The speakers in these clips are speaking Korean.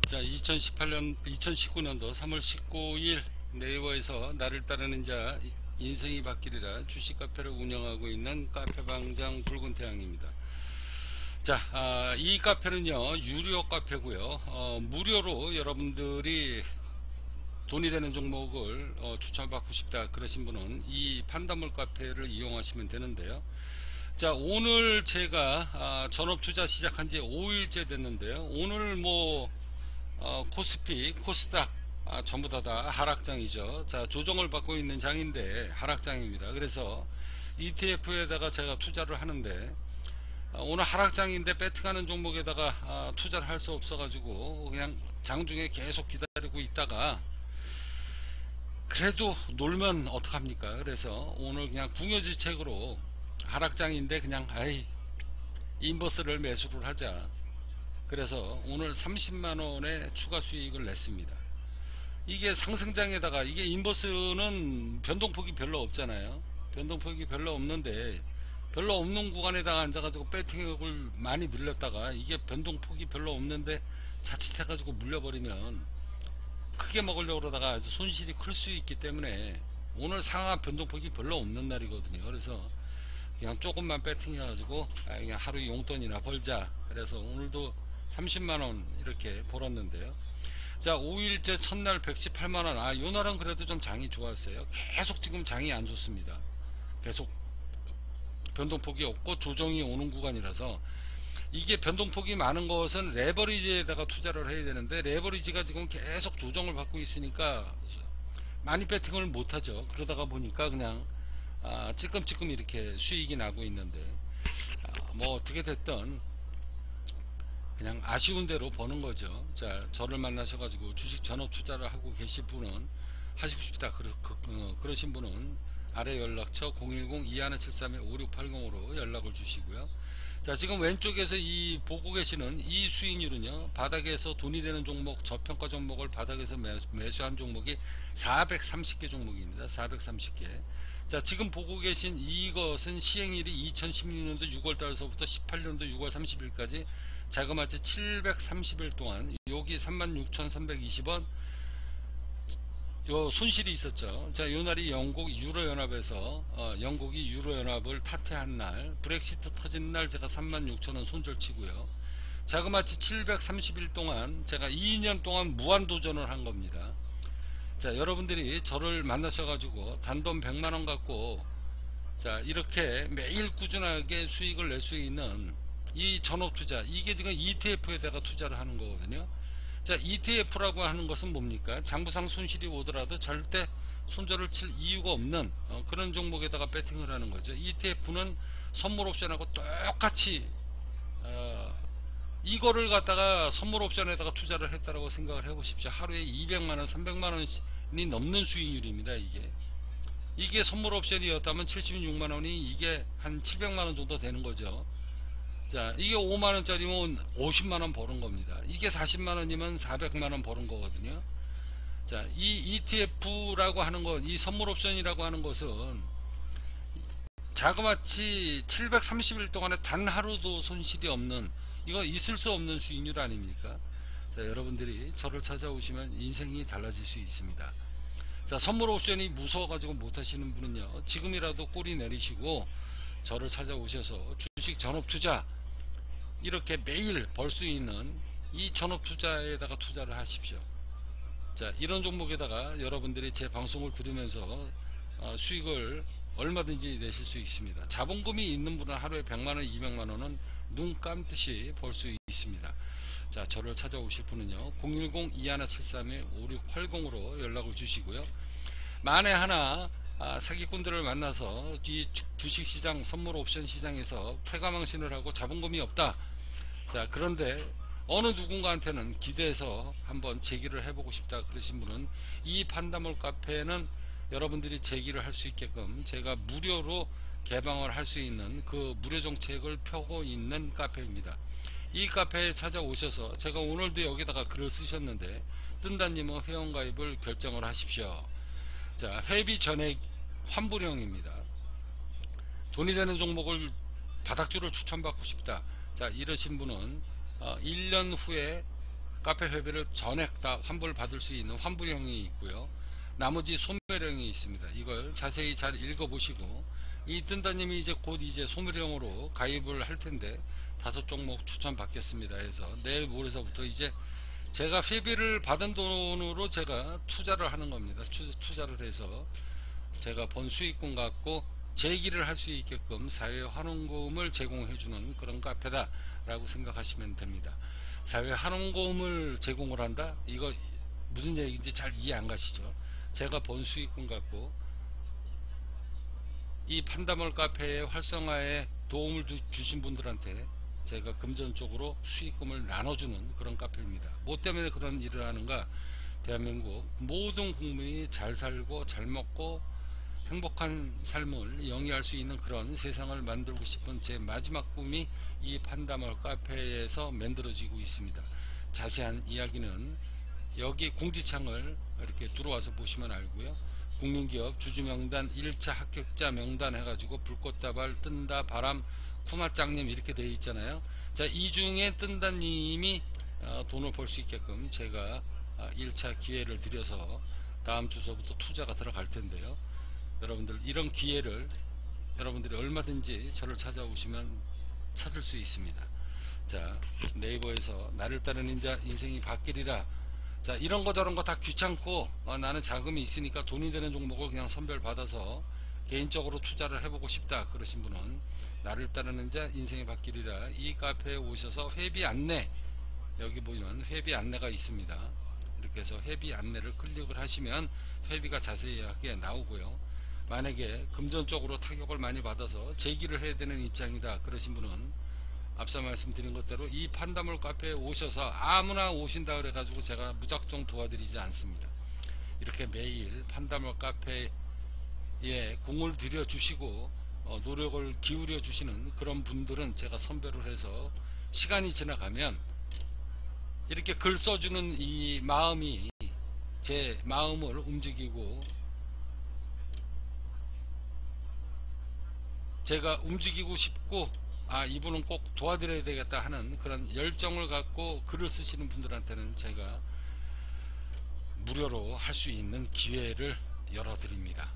자, 2019년도 3월 19일 네이버에서 나를 따르는 자 인생이 바뀌리라 주식 카페를 운영하고 있는 카페방장 붉은 태양입니다. 자, 이 카페는요 유료 카페고요. 무료로 여러분들이 돈이 되는 종목을 추천받고 싶다 그러신 분은 이 판다몰 카페를 이용하시면 되는데요. 자, 오늘 제가 전업 투자 시작한 지 5일째 됐는데요. 오늘 코스피, 코스닥 전부 다 하락장이죠. 자, 조정을 받고 있는 장인데 하락장입니다. 그래서 ETF에다가 제가 투자를 하는데 오늘 하락장인데 배팅하는 종목에다가 투자를 할 수 없어가지고 그냥 장중에 계속 기다리고 있다가 그래도 놀면 어떡합니까? 그래서 오늘 그냥 궁여지책으로 하락장인데 그냥 인버스를 매수를 하자. 그래서 오늘 30만원의 추가 수익을 냈습니다. 이게 상승장에다가 이게 인버스는 변동폭이 별로 없잖아요. 변동폭이 별로 없는데 별로 없는 구간에다가 앉아가지고 배팅을 많이 늘렸다가 이게 변동폭이 별로 없는데 자칫해가지고 물려버리면 크게 먹으려고 그러다가 아주 손실이 클 수 있기 때문에 오늘 상하 변동폭이 별로 없는 날이거든요. 그래서 그냥 조금만 배팅해가지고 그냥 하루 용돈이나 벌자. 그래서 오늘도 30만원 이렇게 벌었는데요. 자, 5일째 첫날 118만원. 요날은 그래도 좀 장이 좋았어요. 계속 지금 장이 안 좋습니다. 계속 변동폭이 없고 조정이 오는 구간이라서 이게 변동폭이 많은 것은 레버리지에다가 투자를 해야 되는데 레버리지가 지금 계속 조정을 받고 있으니까 많이 배팅을 못하죠. 그러다가 보니까 그냥 찔끔찔끔 이렇게 수익이 나고 있는데 어떻게 됐든 그냥 아쉬운 대로 버는 거죠. 자, 저를 만나셔가지고 주식 전업 투자를 하고 계신 분은 하시고 싶다 그러신 분은 아래 연락처 010-2173-5680으로 연락을 주시고요. 자, 지금 왼쪽에서 이 보고 계시는 이 수익률은요, 바닥에서 돈이 되는 종목, 저평가 종목을 바닥에서 매수한 종목이 430개 종목입니다. 430개. 자, 지금 보고 계신 이것은 시행일이 2016년도 6월달서부터 18년도 6월 30일까지 자그마치 730일 동안 여기 36,320원 요 손실이 있었죠. 자, 요 날이 영국 유로연합에서 영국이 유로연합을 탈퇴한 날, 브렉시트 터진 날 제가 36,000원 손절치고요. 자그마치 730일 동안 제가 2년 동안 무한도전을 한 겁니다. 자, 여러분들이 저를 만나셔가지고 단돈 100만원 갖고 자, 이렇게 매일 꾸준하게 수익을 낼 수 있는 이 전업투자, 이게 지금 ETF에다가 투자를 하는 거거든요. 자, ETF라고 하는 것은 뭡니까? 장부상 손실이 오더라도 절대 손절을 칠 이유가 없는 그런 종목에다가 배팅을 하는 거죠. ETF는 선물 옵션하고 똑같이 이거를 갖다가 선물 옵션에다가 투자를 했다라고 생각을 해보십시오. 하루에 200만원, 300만원이 넘는 수익률입니다. 이게 선물 옵션이었다면 76만원이 이게 한 700만원 정도 되는 거죠. 자, 이게 5만원짜리면 50만원 버는 겁니다. 이게 40만원이면 400만원 버는 거거든요. 자, 이 ETF라고 하는 것, 이 선물 옵션이라고 하는 것은 자그마치 730일 동안에 단 하루도 손실이 없는, 이거 있을 수 없는 수익률 아닙니까? 자, 여러분들이 저를 찾아오시면 인생이 달라질 수 있습니다. 자, 선물 옵션이 무서워가지고 못하시는 분은요, 지금이라도 꼬리 내리시고 저를 찾아오셔서 주식 전업투자 이렇게 매일 벌 수 있는 이 전업투자에다가 투자를 하십시오. 자, 이런 종목에다가 여러분들이 제 방송을 들으면서 수익을 얼마든지 내실 수 있습니다. 자본금이 있는 분은 하루에 100만원, 200만원은 눈 감듯이 벌 수 있습니다. 자, 저를 찾아오실 분은요, 010-2173-5680으로 연락을 주시고요. 만에 하나 사기꾼들을 만나서 이 주식시장, 선물 옵션 시장에서 패가망신을 하고 자본금이 없다. 자, 그런데 어느 누군가한테는 기대해서 한번 제기를 해보고 싶다 그러신 분은 이 판다몰 카페는 여러분들이 제기를 할 수 있게끔 제가 무료로 개방을 할 수 있는 그 무료 정책을 펴고 있는 카페입니다. 이 카페에 찾아오셔서 제가 오늘도 여기다가 글을 쓰셨는데 뜬다님은 회원가입을 결정을 하십시오. 자, 회비 전액 환불형입니다. 돈이 되는 종목을 바닥주를 추천받고 싶다. 자, 이러신 분은 1년 후에 카페 회비를 전액 다 환불 받을 수 있는 환불형이 있고요. 나머지 소멸형이 있습니다. 이걸 자세히 잘 읽어보시고, 이 뜬다님이 이제 곧 이제 소멸형으로 가입을 할 텐데 5종목 추천 받겠습니다 해서 내일 모레서부터 이제 제가 회비를 받은 돈으로 제가 투자를 하는 겁니다. 투자를 해서 제가 본 수익금 갖고 재기를 할 수 있게끔 사회 환원금을 제공해 주는 그런 카페다 라고 생각하시면 됩니다. 사회 환원금을 제공을 한다? 이거 무슨 얘기인지 잘 이해 안 가시죠? 제가 본 수익금 갖고 이 판다몰 카페의 활성화에 도움을 주신 분들한테 제가 금전적으로 수익금을 나눠주는 그런 카페입니다. 뭐 때문에 그런 일을 하는가? 대한민국 모든 국민이 잘 살고 잘 먹고 행복한 삶을 영위할 수 있는 그런 세상을 만들고 싶은 제 마지막 꿈이 이 판다몰 카페에서 만들어지고 있습니다. 자세한 이야기는 여기 공지창을 이렇게 들어와서 보시면 알고요. 국민기업 주주명단 1차 합격자 명단 해가지고 불꽃다발 뜬다 바람 쿠마짱님 이렇게 되어 있잖아요. 자, 이 중에 뜬다님이 돈을 벌 수 있게끔 제가 1차 기회를 드려서 다음 주서부터 투자가 들어갈 텐데요. 여러분들 이런 기회를 여러분들이 얼마든지 저를 찾아오시면 찾을 수 있습니다. 자, 네이버에서 나를 따르는 인생이 바뀌리라. 자, 이런 거 저런 거 다 귀찮고 나는 자금이 있으니까 돈이 되는 종목을 그냥 선별 받아서 개인적으로 투자를 해보고 싶다 그러신 분은 나를 따르는 자 인생이 바뀌리라 이 카페에 오셔서 회비 안내, 여기 보면 회비 안내가 있습니다. 이렇게 해서 회비 안내를 클릭을 하시면 회비가 자세하게 나오고요. 만약에 금전적으로 타격을 많이 받아서 재기를 해야 되는 입장이다 그러신 분은 앞서 말씀드린 것대로 이 판다몰 카페에 오셔서 아무나 오신다 그래가지고 제가 무작정 도와드리지 않습니다. 이렇게 매일 판다몰 카페에 공을 들여 주시고 노력을 기울여 주시는 그런 분들은 제가 선별을 해서 시간이 지나가면 이렇게 글 써주는 이 마음이 제 마음을 움직이고 제가 움직이고 싶고 이분은 꼭 도와드려야 되겠다 하는 그런 열정을 갖고 글을 쓰시는 분들한테는 제가 무료로 할 수 있는 기회를 열어드립니다.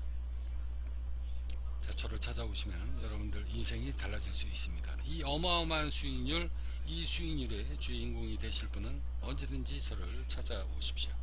자, 저를 찾아오시면 여러분들 인생이 달라질 수 있습니다. 이 어마어마한 수익률, 이 수익률의 주인공이 되실 분은 언제든지 저를 찾아오십시오.